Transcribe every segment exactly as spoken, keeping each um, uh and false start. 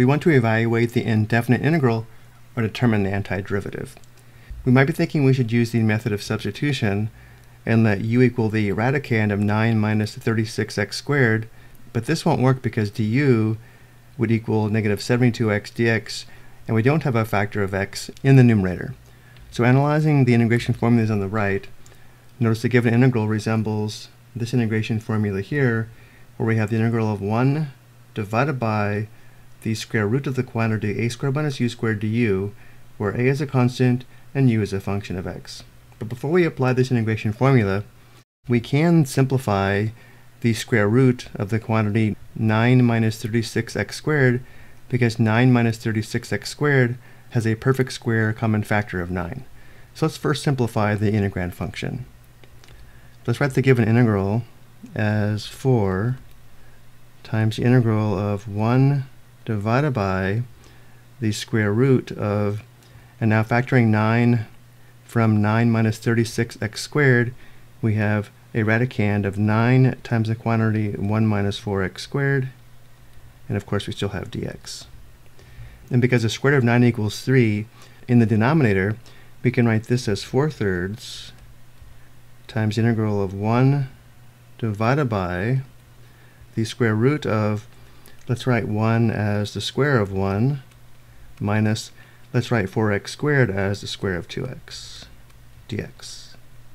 we want to evaluate the indefinite integral or determine the antiderivative. We might be thinking we should use the method of substitution and let u equal the radicand of nine minus thirty-six x squared, but this won't work because du would equal negative seventy-two x dx, and we don't have a factor of x in the numerator. So analyzing the integration formulas on the right, notice the given integral resembles this integration formula here, where we have the integral of one divided by the square root of the quantity a squared minus u squared du, where a is a constant and u is a function of x. But before we apply this integration formula, we can simplify the square root of the quantity nine minus thirty-six x squared, because nine minus thirty-six x squared has a perfect square common factor of nine. So let's first simplify the integrand function. Let's write the given integral as four times the integral of one divided by the square root of, and now factoring nine from nine minus thirty-six x squared, we have a radicand of nine times the quantity one minus four x squared, and of course we still have dx. And because the square root of nine equals three, in the denominator, we can write this as four thirds times the integral of one divided by the square root of, let's write one as the square of one, minus, let's write four x squared as the square of two x dx.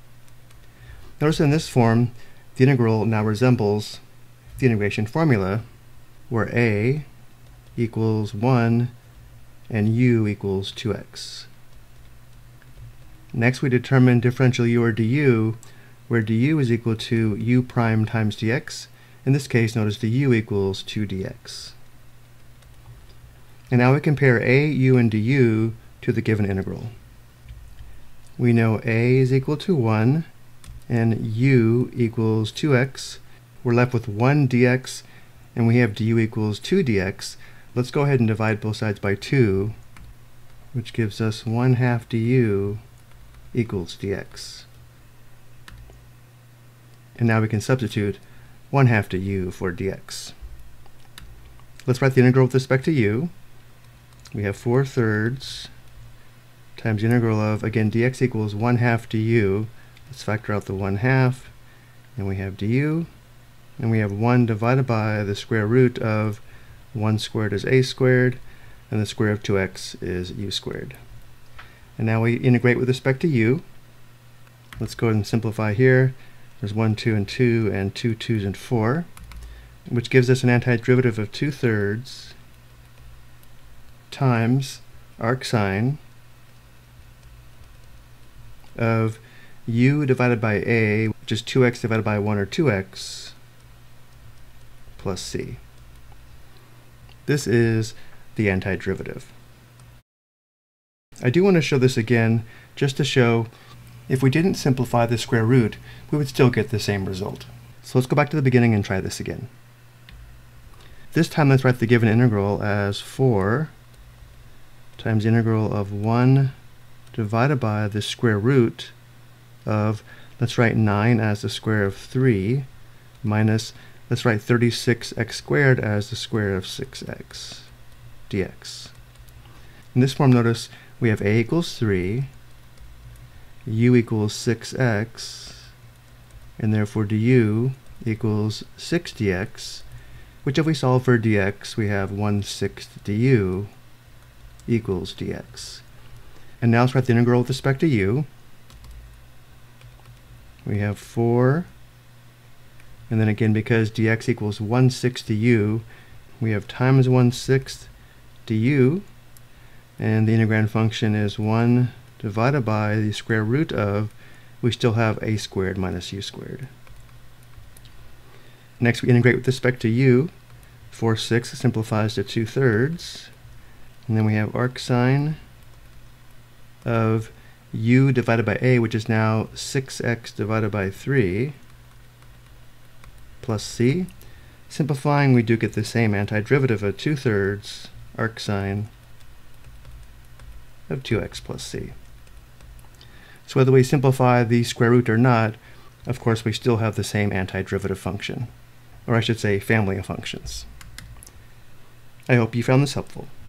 Notice in this form, the integral now resembles the integration formula, where a equals one and u equals two x. Next we determine differential u or du, where du is equal to u prime times dx. In this case, notice the u equals two dx. And now we compare a, u, and du to the given integral. We know a is equal to one and u equals two x. We're left with one dx, and we have du equals two dx. Let's go ahead and divide both sides by two, which gives us one half du equals dx. And now we can substitute one half du for dx. Let's write the integral with respect to u. We have four thirds times the integral of, again, dx equals one half du. Let's factor out the one half, and we have du, and we have one divided by the square root of one squared is a squared, and the square of two x is u squared. And now we integrate with respect to u. Let's go ahead and simplify here. There's one, two, and two, and two twos and four, which gives us an antiderivative of two thirds times arc sine of u divided by a, which is two x divided by one, or two x, plus c. This is the antiderivative. I do want to show this again, just to show if we didn't simplify the square root, we would still get the same result. So let's go back to the beginning and try this again. This time let's write the given integral as four times the integral of one divided by the square root of, let's write nine as the square of three, minus, let's write thirty-six x squared as the square of six x dx. In this form, notice we have a equals three, u equals six x, and therefore du equals six dx, which if we solve for dx, we have one sixth du equals dx. And now let's write the integral with respect to u. We have four, and then again, because dx equals one sixth du, we have times one sixth du, and the integrand function is one divided by the square root of, we still have a squared minus u squared. Next we integrate with respect to u. four sixths simplifies to two thirds, and then we have arc sine of u divided by a, which is now six x divided by three, plus c. Simplifying, we do get the same antiderivative of two thirds arc sine of two x plus c. So whether we simplify the square root or not, of course we still have the same antiderivative function, or I should say family of functions. I hope you found this helpful.